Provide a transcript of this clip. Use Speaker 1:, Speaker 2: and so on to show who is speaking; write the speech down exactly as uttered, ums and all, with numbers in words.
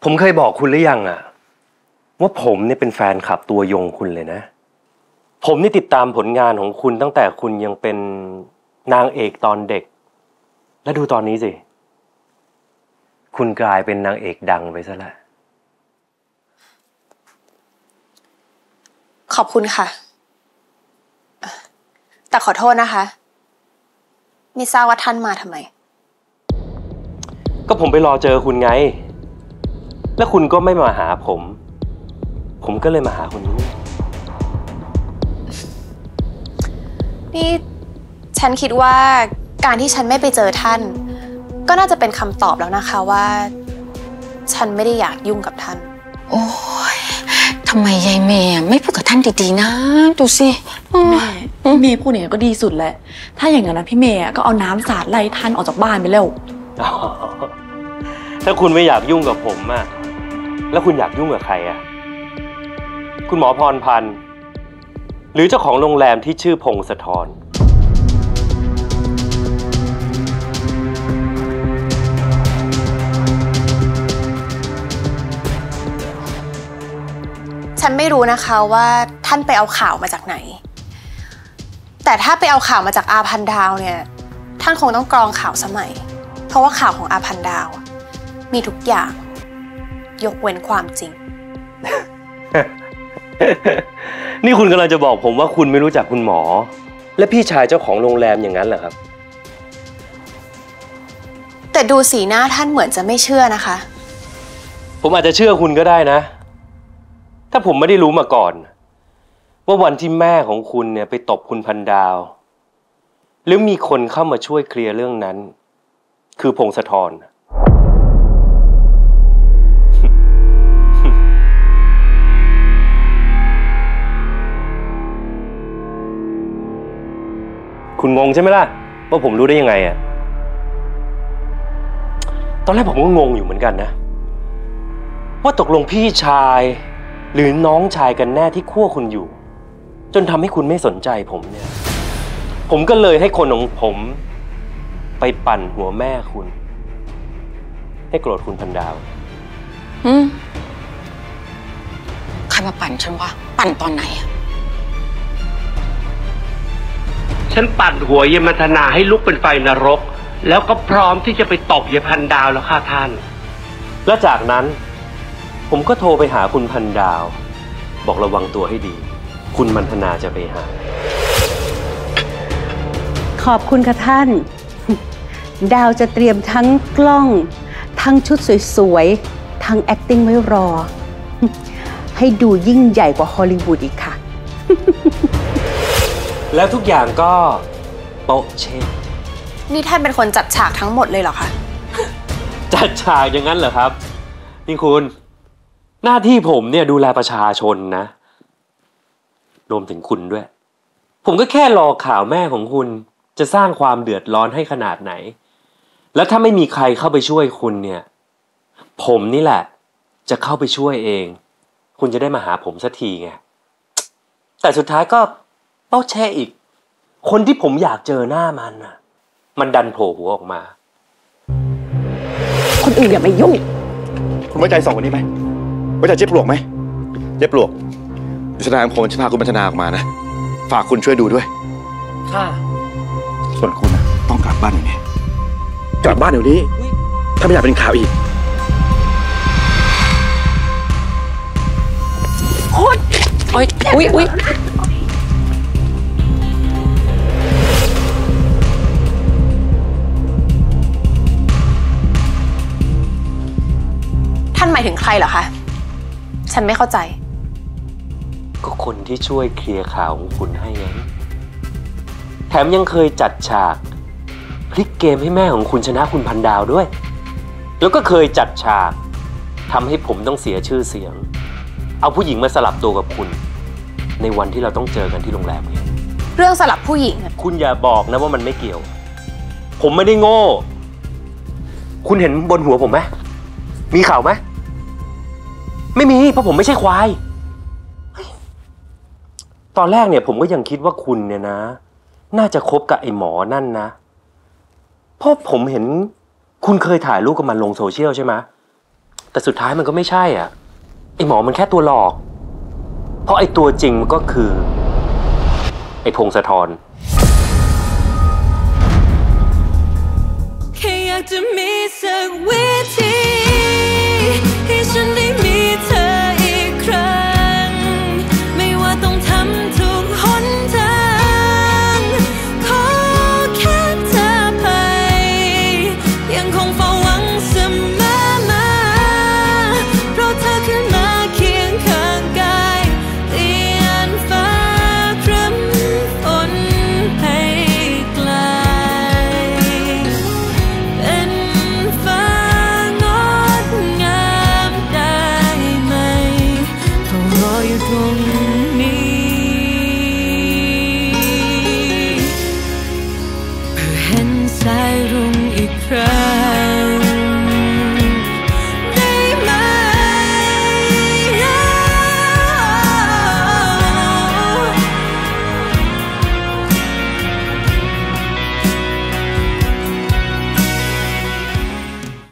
Speaker 1: ผมเคยบอกคุณหรือยังอะว่าผมเนี่ยเป็นแฟนคลับตัวยงคุณเลยนะผมนี่ติดตามผลงานของคุณตั้งแต่คุณยังเป็นนางเอกตอนเด็กและดูตอนนี้สิคุณกลายเป็นนางเอกดังไปซะแล้ว
Speaker 2: ขอบคุณค่ะแต่ขอโทษนะคะไม่ทราบว่าท่านมาทำไม
Speaker 1: ก็ผมไปรอเจอคุณไงแล้วคุณก็ไม่มาหาผมผมก็เลยมาหาคุณนี่
Speaker 2: นี่ฉันคิดว่าการที่ฉันไม่ไปเจอท่านก็น่าจะเป็นคำตอบแล้วนะคะว่าฉันไม่ได้อยากยุ่งกับท่าน
Speaker 3: โอ้ยทำไมยายเมย์ไม่พูดกับท่านดีๆนะดูสิ
Speaker 4: แม่เมย์พูดเนี่ยก็ดีสุดแหละถ้าอย่างนั้นนะพี่เมย์ก็เอาน้ำสาดไล่ท่านออกจากบ้านไปแล้ว
Speaker 1: ถ้าคุณไม่อยากยุ่งกับผมอะแล้วคุณอยากยุ่งกับใครอะคุณหมอพรพันธ์หรือเจ้าของโรงแรมที่ชื่อพงศธร
Speaker 2: ฉันไม่รู้นะคะว่าท่านไปเอาข่าวมาจากไหนแต่ถ้าไปเอาข่าวมาจากอาพันดาวเนี่ยท่านคงต้องกรองข่าวสมัยเพราะว่าข่าวของอาพันดาวมีทุกอย่างยกเว้นความจริง
Speaker 1: นี่คุณกำลังจะบอกผมว่าคุณไม่รู้จักคุณหมอและพี่ชายเจ้าของโรงแรมอย่างนั้นเหรอครับ
Speaker 2: แต่ดูสีหน้าท่านเหมือนจะไม่เชื่อนะคะ
Speaker 1: ผมอาจจะเชื่อคุณก็ได้นะถ้าผมไม่ได้รู้มาก่อนว่าวันที่แม่ของคุณเนี่ยไปตบคุณพันดาวหรือมีคนเข้ามาช่วยเคลียร์เรื่องนั้นคือพงศธรคุณงงใช่ไหมล่ะว่าผมรู้ได้ยังไงอะตอนแรกผมก็งงอยู่เหมือนกันนะว่าตกลงพี่ชายหรือน้องชายกันแน่ที่คั่วคุณอยู่จนทำให้คุณไม่สนใจผมเนี่ยผมก็เลยให้คนของผมไปปั่นหัวแม่คุณให้โกรธคุณพันดาว
Speaker 3: อืมใครมาปั่นฉันวะปั่นตอนไหนอะ
Speaker 5: ฉันปั่นหัวยายมัทนาให้ลุกเป็นไฟนรกแล้วก็พร้อมที่จะไปตบยายพันดาวแล้วค่ะท่าน
Speaker 1: และจากนั้นผมก็โทรไปหาคุณพันดาวบอกระวังตัวให้ดีคุณมัทนาจะไปหา
Speaker 6: ขอบคุณค่ะท่านดาวจะเตรียมทั้งกล้องทั้งชุดสวยๆทั้ง acting ไว้รอให้ดูยิ่งใหญ่กว่าฮอลลีวูดอีกค่ะ
Speaker 1: แล้วทุกอย่างก็โป๊ะเช๊ะ
Speaker 2: นี่ท่านเป็นคนจัดฉากทั้งหมดเลยเหรอคะ
Speaker 1: จัดฉากอย่างนั้นเหรอครับนี่คุณหน้าที่ผมเนี่ยดูแลประชาชนนะรวมถึงคุณด้วยผมก็แค่รอข่าวแม่ของคุณจะสร้างความเดือดร้อนให้ขนาดไหนแล้วถ้าไม่มีใครเข้าไปช่วยคุณเนี่ยผมนี่แหละจะเข้าไปช่วยเองคุณจะได้มาหาผมสักทีไงแต่สุดท้ายก็เป้าแช่อีกคนที่ผมอยากเจอหน้ามันน่ะมันดันโผล่หัวออกมา
Speaker 6: คนอื่นอย่ามายุ่ง
Speaker 7: คุณไว้ใจสองคนนี้ไหมไว้ใจเจ๊ปลวกไหมเจ๊ปลวกดิฉันนายอำพลจะพาคุณพัฒนาออกมานะฝากคุณช่วยดูด้วยค่ะส่วนคุณนะต้องกลับบ้านอย่างนี้กลับบ้านเดี๋ยวนี้ถ้าไม่อยากเป็นข่าวอีก
Speaker 3: โอ๊ยโอ๊ยอุ๊ยอุ๊ย
Speaker 2: ท่านหมายถึงใครเหรอคะฉันไม่เข้าใจ
Speaker 1: ก็คนที่ช่วยเคลียร์ข่าวของคุณให้ไงแถมยังเคยจัดฉากพลิกเกมให้แม่ของคุณชนะคุณพันดาวด้วยแล้วก็เคยจัดฉากทำให้ผมต้องเสียชื่อเสียงเอาผู้หญิงมาสลับตัวกับคุณในวันที่เราต้องเจอกันที่โรงแรมไง
Speaker 2: เรื่องสลับผู้หญิง
Speaker 1: คุณอย่าบอกนะว่ามันไม่เกี่ยวผมไม่ได้โง่คุณเห็นบนหัวผมไหมมีข่าวไหมไม่มีเพราะผมไม่ใช่ควายตอนแรกเนี่ยผมก็ยังคิดว่าคุณเนี่ยนะน่าจะคบกับไอ้หมอนั่นนะเพราะผมเห็นคุณเคยถ่ายรูปกับมันลงโซเชียลใช่ไหมแต่สุดท้ายมันก็ไม่ใช่อ่ะไอหมอมันแค่ตัวหลอกเพราะไอตัวจริงมันก็คือไอพงศธร
Speaker 8: แค่อยากจะมีสักวิธี